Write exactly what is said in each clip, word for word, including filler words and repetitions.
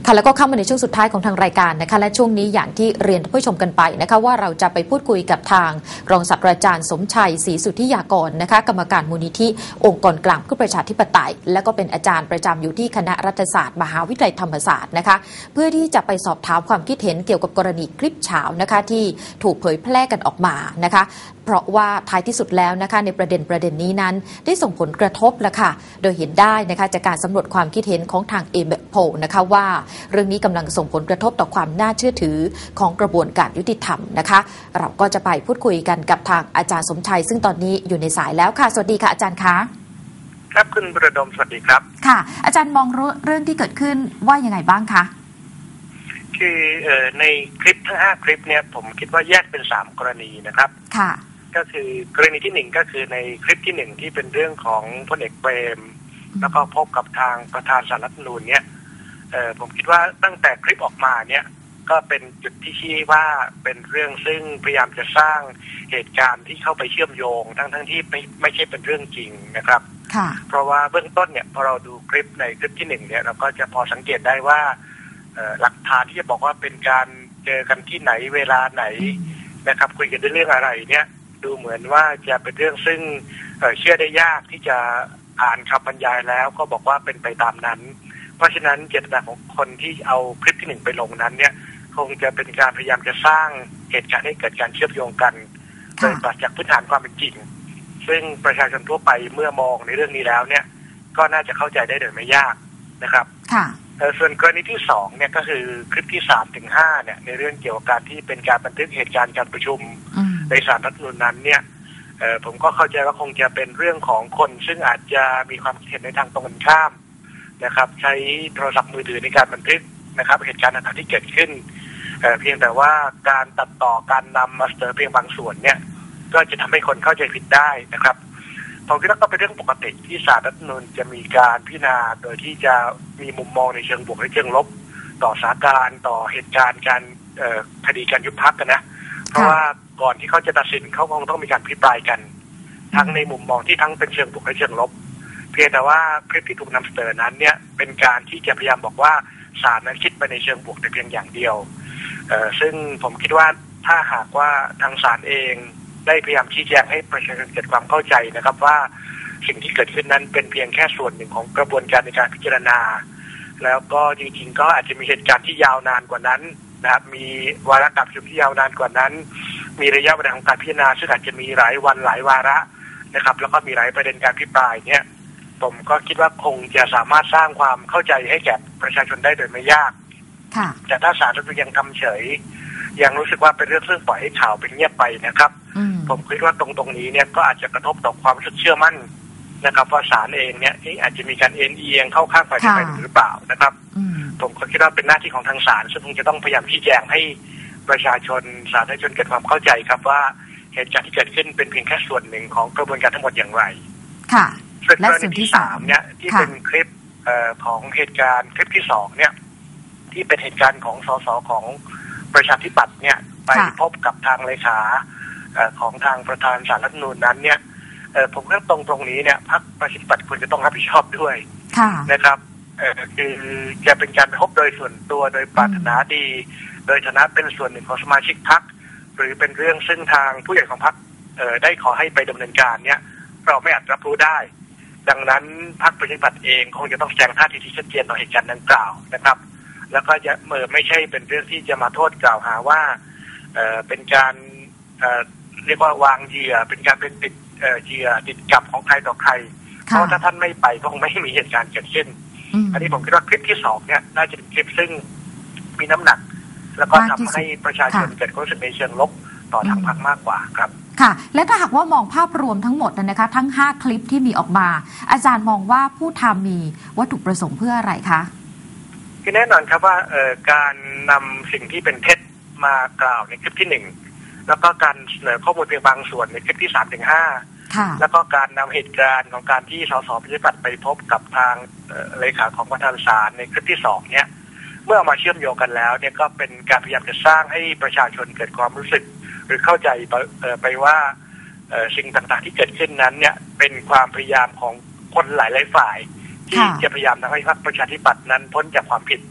ค่ะแล้วก็เข้ามาในช่วงสุดท้ายของทางรายการนะคะและช่วงนี้อย่างที่เรียนท่านผู้ชมกันไปนะคะว่าเราจะไปพูดคุยกับทางรองศาสตราจารย์สมชัยศรีสุทธิยากรนะคะกรรมการมูลนิธิองค์กรกลางเพื่อประชาธิปไตยและก็เป็นอาจารย์ประจำอยู่ที่คณะรัฐศาสตร์มหาวิทยาลัยธรรมศาสตร์นะคะเพื่อที่จะไปสอบถามความคิดเห็นเกี่ยวกับกรณีคลิปเฉานะคะที่ถูกเผยแพร่กันออกมานะคะเพราะว่าท้ายที่สุดแล้วนะคะในประเด็นประเด็นนี้นั้นได้ส่งผลกระทบแล้วค่ะโดยเห็นได้นะคะจากการสำรวจความคิดเห็นของทาง เอ เอ็ม โพล นะคะว่าเรื่องนี้กำลังส่งผลกระทบต่อความน่าเชื่อถือของกระบวนการยุติธรรมนะคะเราก็จะไปพูดคุยกันกับทางอาจารย์สมชัยซึ่งตอนนี้อยู่ในสายแล้วค่ะสวัสดีค่ะอาจารย์คะครับคุณประดมสวัสดีครับค่ะอาจารย์มองเรื่องที่เกิดขึ้นว่ายังไงบ้างคะคือในคลิปทั้งห้าคลิปเนี่ยผมคิดว่าแยกเป็นสามกรณีนะครับค่ะก็คือกรณีที่หนึ่งก็คือในคลิปที่หนึ่งที่เป็นเรื่องของพลเอกเปรมแล้วก็พบกับทางประธานศาลรัฐธรรมนูญเนี่ยเอ่อผมคิดว่าตั้งแต่คลิปออกมาเนี่ยก็เป็นจุดที่ชี้ว่าเป็นเรื่องซึ่งพยายามจะสร้างเหตุการณ์ที่เข้าไปเชื่อมโยงทั้งทั้งที่ไม่ไม่ใช่เป็นเรื่องจริงนะครับเพราะว่าเบื้องต้นเนี่ยพอเราดูคลิปในคลิปที่หนึ่งเนี่ยเราก็จะพอสังเกตได้ว่าหลักฐานที่จะบอกว่าเป็นการเจอกันที่ไหนเวลาไหนนะครับคุยกันเรื่องอะไรเนี่ยดูเหมือนว่าจะเป็นเรื่องซึ่ง เ, เชื่อได้ยากที่จะอ่านคำบรรยายแล้วก็บอกว่าเป็นไปตามนั้นเพราะฉะนั้นเจตนาของคนที่เอาคลิปที่หนึ่งไปลงนั้นเนี่ยคงจะเป็นการพยายามจะสร้างเหตุการณ์ให้เกิดการเชื่อมโยงกันโดยปราศจากพื้นฐานความเป็นจริงซึ่งประชาชนทั่วไปเมื่อมองในเรื่องนี้แล้วเนี่ยก็น่าจะเข้าใจได้โดยไม่ยากนะครับส่วนกรณีที่สองเนี่ยก็คือคลิปที่สามถึงห้าเนี่ยในเรื่องเกี่ยวกับการที่เป็นการบันทึกเหตุการณ์การประชุมในศาลรัฐธรรมนูญนั้นเนี่ยผมก็เข้าใจว่าคงจะเป็นเรื่องของคนซึ่งอาจจะมีความคิดเห็นในทางตรงกันข้ามนะครับใช้โทรศัพท์มือถือในการบันทึกนะครับเหตุการณ์ต่างๆที่เกิดขึ้น เ, เพียงแต่ว่าการตัดต่อการนำมาเสนอเพียงบางส่วนเนี่ยก็จะทำให้คนเข้าใจผิดได้นะครับผมคิดว่าก็เป็นเรื่องปกติที่ศาลรัฐธรรมนูญจะมีการพิจารณาโดยที่จะมีมุมมองในเชิงบวกและเชิงลบต่อสถานการณ์ต่อเหตุการณ์การคดีการยุบพรรคกันนะเพราะว่าก่อนที่เขาจะตัดสินเขาคงต้องมีการพิพายกันทั้งในมุมมองที่ทั้งเป็นเชิงบวกและเชิงลบเพียงแต่ว่าคลิปที่ถูกนำเสนอนั้นเนี่ยเป็นการที่จะพยายามบอกว่าศาลนั้นคิดไปในเชิงบวกแต่เพียงอย่างเดียวซึ่งผมคิดว่าถ้าหากว่าทางศาลเองได้พยายามชี้แจงให้ประชาชนเกิดความเข้าใจนะครับว่าสิ่งที่เกิดขึ้นนั้นเป็นเพียงแค่ส่วนหนึ่งของกระบวนการในการพิจารณาแล้วก็จริงๆก็อาจจะมีเหตุการณ์ที่ยาวนานกว่านั้นนะครับมีวาระการประชุมที่ยาวนานกว่านั้นมีระยะเวลาของการพิจารณาซึ่งอาจจะมีหลายวันหลายวาระนะครับแล้วก็มีหลายประเด็นการพิปรายเนี่ยผมก็คิดว่าคงจะสามารถสร้างความเข้าใจให้แก่ประชาชนได้โดยไม่ยากแต่ถ้าศาลรัฐธรรมนูญยังทำเฉยยังรู้สึกว่าเป็นเรื่องซึ่งปล่อยให้ข่าวเป็นเงียบไปนะครับผมคิดว่าตรงตรงนี้เนี่ยก็อาจจะกระทบต่อความเชื่อมั่นนะครับว่าศาลเองเนี่ยอาจจะมีการเอ็นเอียงเข้าข้างฝ่ายใดฝ่ายหนึ่งหรือเปล่านะครับผมก็คิดว่าเป็นหน้าที่ของทางศาลซึ่งคงจะต้องพยายามชี้แจงให้ประชาชนสาธารณชนเกิดความเข้าใจครับว่าเหตุการณ์ที่เกิดขึ้นเป็นเพียงแค่ส่วนหนึ่งของกระบวนการทั้งหมดอย่างไรค่ะส่วนกรณีที่สามเนี่ยที่เป็นคลิปของเหตุการณ์คลิปที่สองเนี่ยที่เป็นเหตุการณ์ของสสของประชาธิปัตย์เนี่ยไปพบกับทางเลขาของทางประธานศาลรัฐธรรมนูญนั้นเนี่ยผมว่าตรงตรงนี้เนี่ยพรรคประชาธิปัตย์ควรจะต้องรับผิดชอบด้วยนะครับคือจะเป็นการพบโดยส่วนตัวโดยปรารถนาดีโดยฐานะเป็นส่วนหนึ่งของสมาชิกพรรคหรือเป็นเรื่องซึ่งทางผู้ใหญ่ของพรรคได้ขอให้ไปดำเนินการเนี่ยเราไม่อาจรับรู้ได้ดังนั้นพรรคประชาธิปัตย์เองคงจะต้องแสดงท่าทีที่ชัดเจนต่อเหตุการณ์ดังกล่าวนะครับแล้วก็จะเมื่อไม่ใช่เป็นเรื่องที่จะมาโทษกล่าวหาว่าเอ่อเป็นการเอ่อเรียกว่าวางเหยื่อเป็นการเป็นติดเอ่อเหยื่อติดกับของใครต่อใครเพราะถ้าท่านไม่ไปก็คงไม่มีเหตุการณ์เกิดขึ้นอันนี้ผมคิดว่าคลิปที่สองเนี่ยน่าจะเป็นคลิปซึ่งมีน้ำหนักแล้วก็ทำให้ประชาชนเกิดความรู้สึกในเชิงลบต่อทางพรรคมากกว่าครับค่ะและถ้าหากว่ามองภาพรวมทั้งหมดนะคะทั้งห้าคลิปที่มีออกมาอาจารย์มองว่าผู้ทำมีวัตถุประสงค์เพื่ออะไรคะคือแน่นอนครับว่าการนำสิ่งที่เป็นเท็จมากล่าวในคลิปที่หนึ่งแล้วก็การเสนอข้อมูลเพียงบางส่วนในคลิปที่สามถึงห้าแล้วก็การนำเหตุการณ์ของการที่สสประชาธิปัตย์ไปพบกับทางเลขาของประธานศาลในคลิปที่สองเนี่ยเมื่อเอามาเชื่อมโยงกันแล้วเนี่ยก็เป็นการพยายามจะสร้างให้ประชาชนเกิดความรู้สึกหรือเข้าใจไปว่าสิ่งต่างๆที่เกิดขึ้นนั้นเนี่ยเป็นความพยายามของคนหลายๆฝ่ายที่จะพยายามทำให้พรรคประชาธิปัตย์นั้นพ้นจากความผิด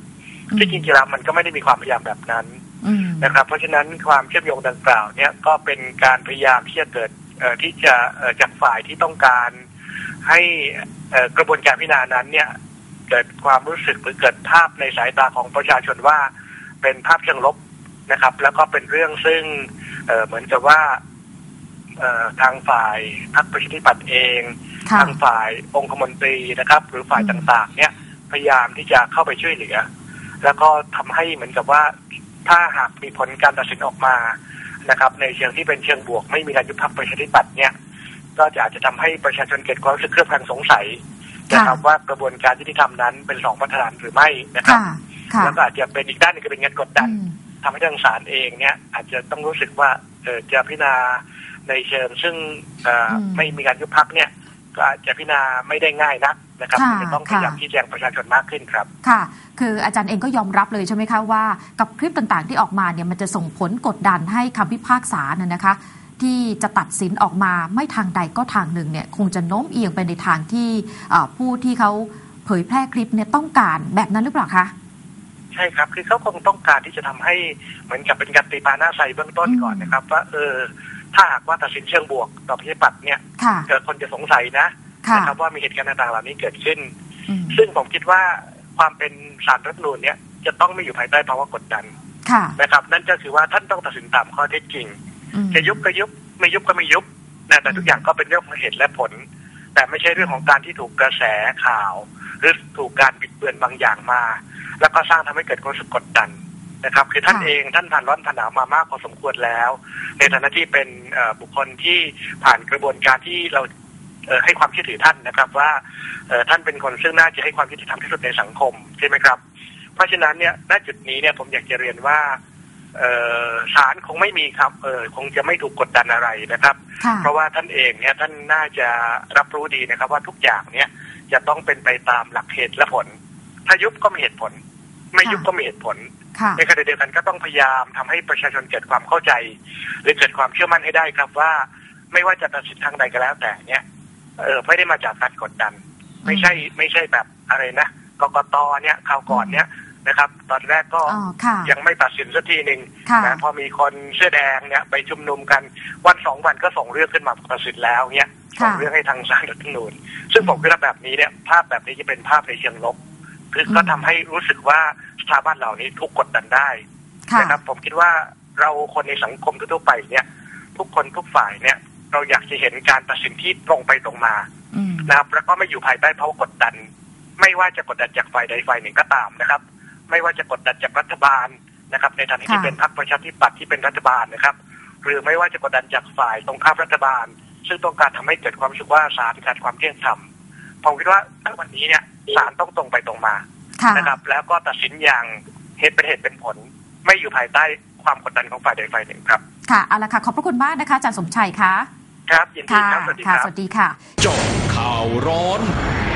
ซึ่งจริงๆแล้วมันก็ไม่ได้มีความพยายามแบบนั้นนะครับเพราะฉะนั้นความเชื่อมโยงดังกล่าวเนี่ยก็เป็นการพยายามที่จะเกิดที่จะจากฝ่ายที่ต้องการให้กระบวนการพิจารณานั้นเนี่ยเกิดความรู้สึกหรือเกิดภาพในสายตาของประชาชนว่าเป็นภาพเชิงลบนะครับแล้วก็เป็นเรื่องซึ่งเเหมือนกับว่าทางฝ่ายพรรคประชาธิปัตย์เองทางฝ่ายองคมนตรีนะครับหรือฝ่ายต่างๆเนี่ยพยายามที่จะเข้าไปช่วยเหลือแล้วก็ทำให้เหมือนกับว่าถ้าหากมีผลการตัดสินออกมานะครับในเชิงที่เป็นเชิงบวกไม่มีการยุบพรรคประชาธิปัตย์เนี่ยก็จะอาจจะทำให้ประชาชนเกิดความรู้สึกเครือบแคลงสงสัยนะครับว่ากระบวนการยุติธรรมนั้นเป็นสองมาตรฐานหรือไม่นะครับแล้วก็อาจจะเป็นอีกด้านนึงก็เป็นเงินกดดันทำให้ทางศาลเองเนี่ยอาจจะต้องรู้สึกว่าจะพิจารณาในเชิงซึ่งไม่มีการยุบพรรคเนี่ยก็อาจจะพิจารณาไม่ได้ง่ายนักนะครับจะต้องพยายามชี้แจงประชาชนมากขึ้นครับค่ะคืออาจารย์เองก็ยอมรับเลยใช่ไหมคะว่ากับคลิปต่างๆที่ออกมาเนี่ยมันจะส่งผลกดดันให้คำพิพากษาเนี่ยนะคะที่จะตัดสินออกมาไม่ทางใดก็ทางหนึ่งเนี่ยคงจะโน้มเอียงไปในทางที่ผู้ที่เขาเผยแพร่คลิปเนี่ยต้องการแบบนั้นหรือเปล่าคะใช่ครับคือเขาคงต้องการที่จะทำให้เหมือนกับเป็นการตีปาหน้าใสเบื้องต้นก่อนนะครับว่าเออถ้าหากว่าตัดสินเชิงบวกต่อประชาธิปัตย์เนี่ยเกิดคนจะสงสัยนะนะครับว่ามีเหตุการณ์ต่างๆเหล่านี้เกิดขึ้นซึ่งผมคิดว่าความเป็นศาลรัฐธรรมนูญเนี่ยจะต้องไม่อยู่ภายใต้ภาวะกดดันนะครับนั่นก็คือว่าท่านต้องตัดสินตามข้อเท็จจริงจะยุบก็ยุบไม่ยุบก็ไม่ยุบนะแต่ทุกอย่างก็เป็นเรื่องของเหตุและผลแต่ไม่ใช่เรื่องของการที่ถูกกระแสข่าวหรือถูกการบิดเบือนบางอย่างมาแล้วก็สร้างทำให้เกิดความรู้สึกกดดันนะครับคือท่านเองท่านผ่านร้อนผ่านหนาวมามากพอสมควรแล้วในฐานะที่เป็นบุคคลที่ผ่านกระบวนการที่เราให้ความเชื่อถือท่านนะครับว่าท่านเป็นคนซึ่งน่าจะให้ความยุติธรรมที่สุดในสังคมใช่ไหมครับเพราะฉะนั้นเนี่ยณจุดนี้เนี่ยผมอยากจะเรียนว่าศาลคงไม่มีครับเออคงจะไม่ถูกกดดันอะไรนะครับเพราะว่าท่านเองเนี่ยท่านน่าจะรับรู้ดีนะครับว่าทุกอย่างเนี่ยจะต้องเป็นไปตามหลักเหตุและผลถ้ายุบก็มีเหตุผลไม่ยุบก็มีเหตุผลในขณะเดียวกันก็ต้องพยายามทำให้ประชาชนเกิดความเข้าใจหรือเกิดความเชื่อมั่นให้ได้ครับว่าไม่ว่าจะตัดสินทางใดก็แล้วแต่เนี่ยเออไม่ได้มาจากการกดดันไม่ใช่ไม่ใช่แบบอะไรนะกกตเนี่ยคราวก่อนเนี่ยนะครับตอนแรกก็ยังไม่ตัดสินสักทีหนึ่งนะพอมีคนเสื้อแดงเนี่ยไปชุมนุมกันวันสองวันก็ส่งเรื่องขึ้นมาตัดสินแล้วเนี่ยส่งเรื่องให้ทางศาลรัฐธรรมนูญซึ่งผมคิดว่าแบบนี้เนี่ยภาพแบบนี้จะเป็นภาพในเชิงลบคือก็ทำให้รู้สึกว่าสถาบันเหล่านี้ทุกกดดันได้นะครับผมคิดว่าเราคนในสังคมทั่วไปเนี่ยทุกคนทุกฝ่ายเนี่ยเราอยากจะเห็นการตัดสินที่ตรงไปตรงมานะครับแล้วก็ไม่อยู่ภายใต้ภาวะกดดันไม่ว่าจะกดดันจากฝ่ายใดฝ่ายหนึ่งก็ตามนะครับไม่ว่าจะกดดันจากรัฐบาลนะครับในฐานะที่เป็นพรรคประชาธิปัตย์ที่เป็นรัฐบาลนะครับหรือไม่ว่าจะกดดันจากฝ่ายตรงข้ามรัฐบาลซึ่งต้องการทำให้เกิดความรู้สึกว่าศาลขาดความเที่ยงธรรมผมคิดว่าณวันนี้เนี่ยศาลต้องตรงไปตรงมานะครับแล้วก็ตัดสินอย่างเหตุเป็นเหตุเป็นผลไม่อยู่ภายใต้ความกดดันของฝ่ายใดฝ่ายหนึ่งครับค่ะเอาละค่ะขอบพระคุณมากนะคะอาจารย์สมชัยค่ะครับยินดีครับสวัสดีครับสวัสดีค่ะเจาะข่าวร้อน